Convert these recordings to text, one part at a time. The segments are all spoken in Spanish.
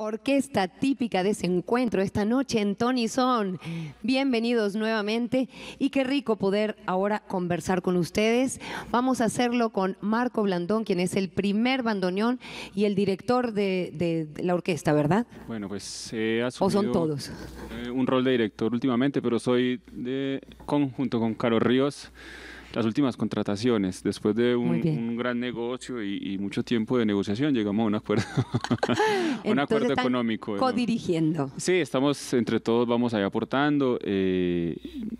orquesta típica de ese encuentro esta noche en Tony Son. Bienvenidos nuevamente y qué rico poder ahora conversar con ustedes. Vamos a hacerlo con Marco Blandón, quien es el primer bandoneón y el director de la orquesta, ¿verdad? Bueno, pues he asumido ¿O son todos? Un rol de director últimamente, pero soy junto con Caro Ríos, las últimas contrataciones. Después de un gran negocio y mucho tiempo de negociación, llegamos a un acuerdo, un acuerdo económico. Codirigiendo. Sí, estamos entre todos, vamos ahí aportando. En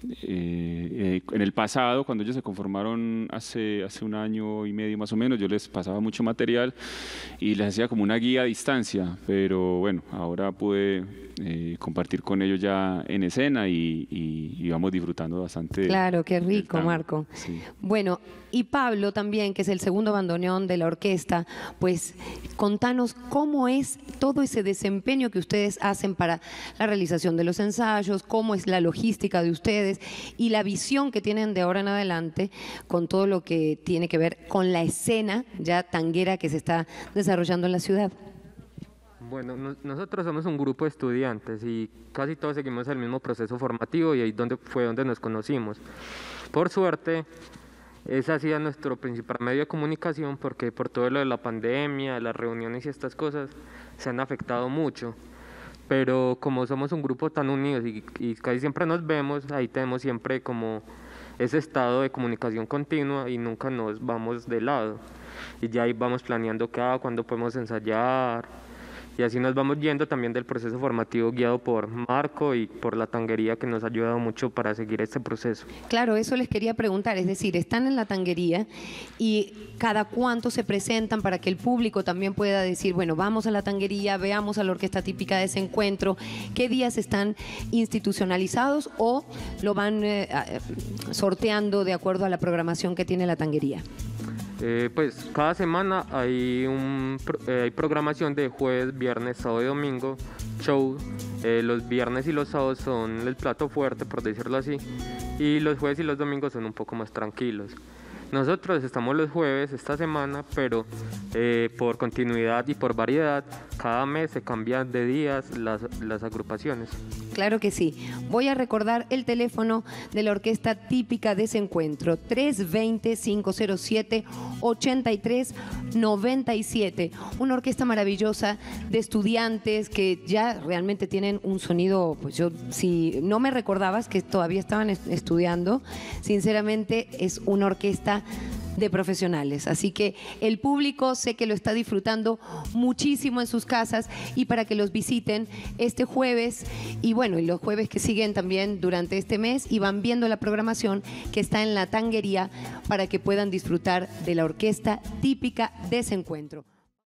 el pasado, cuando ellos se conformaron hace un año y medio más o menos, yo les pasaba mucho material y les hacía como una guía a distancia, pero bueno, ahora pude compartir con ellos ya en escena y vamos disfrutando bastante. Claro, qué rico, Marco. Sí. Bueno, y Pablo también, que es el segundo bandoneón de la orquesta, pues contanos cómo es todo ese desempeño que ustedes hacen para la realización de los ensayos, cómo es la logística de ustedes y la visión que tienen de ahora en adelante con todo lo que tiene que ver con la escena ya tanguera que se está desarrollando en la ciudad. Bueno, nosotros somos un grupo de estudiantes y casi todos seguimos el mismo proceso formativo y ahí fue donde nos conocimos. Por suerte, ese ha sido nuestro principal medio de comunicación porque por todo lo de la pandemia, las reuniones y estas cosas se han afectado mucho. Pero como somos un grupo tan unidos y casi siempre nos vemos, ahí tenemos siempre como ese estado de comunicación continua y nunca nos vamos de lado. Y ya ahí vamos planeando cuándo podemos ensayar. Y así nos vamos yendo también del proceso formativo guiado por Marco y por la tanguería que nos ha ayudado mucho para seguir este proceso. Claro, eso les quería preguntar, es decir, están en la tanguería y cada cuánto se presentan para que el público también pueda decir, bueno, vamos a la tanguería, veamos a la orquesta típica de ese encuentro, qué días están institucionalizados o lo van sorteando de acuerdo a la programación que tiene la tanguería. Pues cada semana hay programación de jueves, viernes, sábado y domingo, show. Los viernes y los sábados son el plato fuerte, por decirlo así, y los jueves y los domingos son un poco más tranquilos. Nosotros estamos los jueves esta semana, pero por continuidad y por variedad, cada mes se cambian de días las agrupaciones. Claro que sí. Voy a recordar el teléfono de la orquesta típica de ese encuentro, 320-507-8397. Una orquesta maravillosa de estudiantes que ya realmente tienen un sonido, pues yo, si no me recordabas que todavía estaban estudiando, sinceramente es una orquesta de profesionales, así que el público sé que lo está disfrutando muchísimo en sus casas y para que los visiten este jueves y bueno, y los jueves que siguen también durante este mes y van viendo la programación que está en la tanguería para que puedan disfrutar de la orquesta típica de ese encuentro.